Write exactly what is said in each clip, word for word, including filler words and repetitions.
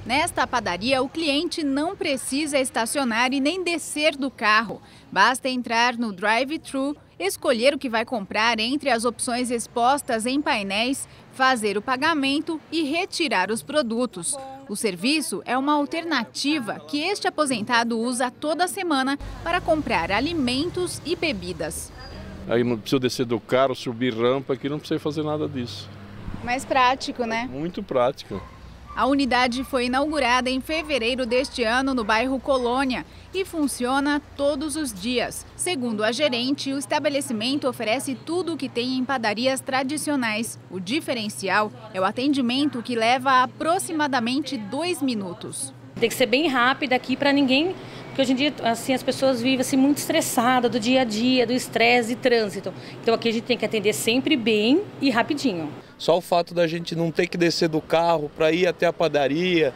Nesta padaria, o cliente não precisa estacionar e nem descer do carro. Basta entrar no drive-thru, escolher o que vai comprar entre as opções expostas em painéis, fazer o pagamento e retirar os produtos. O serviço é uma alternativa que este aposentado usa toda semana para comprar alimentos e bebidas. Aí não precisa descer do carro, subir rampa, aqui não precisa fazer nada disso. Mais prático, né? Muito prático. A unidade foi inaugurada em fevereiro deste ano no bairro Colônia e funciona todos os dias. Segundo a gerente, o estabelecimento oferece tudo o que tem em padarias tradicionais. O diferencial é o atendimento, que leva aproximadamente dois minutos. Tem que ser bem rápido aqui para ninguém, porque hoje em dia assim, as pessoas vivem assim, muito estressadas do dia a dia, do estresse e trânsito. Então aqui a gente tem que atender sempre bem e rapidinho. Só o fato da gente não ter que descer do carro para ir até a padaria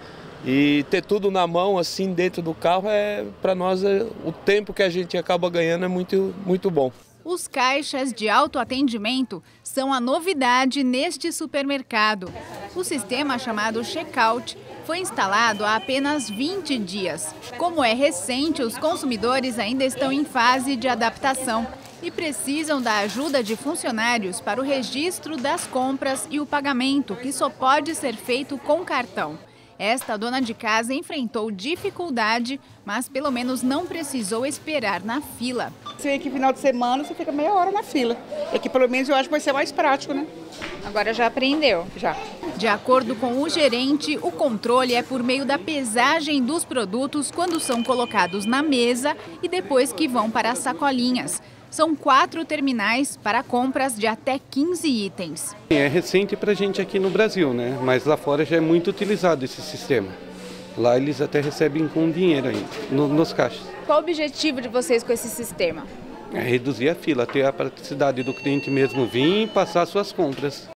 e ter tudo na mão assim dentro do carro, é para nós é, o tempo que a gente acaba ganhando é muito, muito bom. Os caixas de autoatendimento são a novidade neste supermercado. O sistema, chamado Checkout, foi instalado há apenas vinte dias. Como é recente, os consumidores ainda estão em fase de adaptação e precisam da ajuda de funcionários para o registro das compras e o pagamento, que só pode ser feito com cartão. Esta dona de casa enfrentou dificuldade, mas pelo menos não precisou esperar na fila. Se vem aqui final de semana, você fica meia hora na fila. Aqui pelo menos eu acho que vai ser mais prático, né? Agora já aprendeu? Já. De acordo com o gerente, o controle é por meio da pesagem dos produtos quando são colocados na mesa e depois que vão para as sacolinhas. São quatro terminais para compras de até quinze itens. É recente para a gente aqui no Brasil, né? Mas lá fora já é muito utilizado esse sistema. Lá eles até recebem com dinheiro ainda, no, nos caixas. Qual o objetivo de vocês com esse sistema? É reduzir a fila, ter a praticidade do cliente mesmo vir e passar suas compras.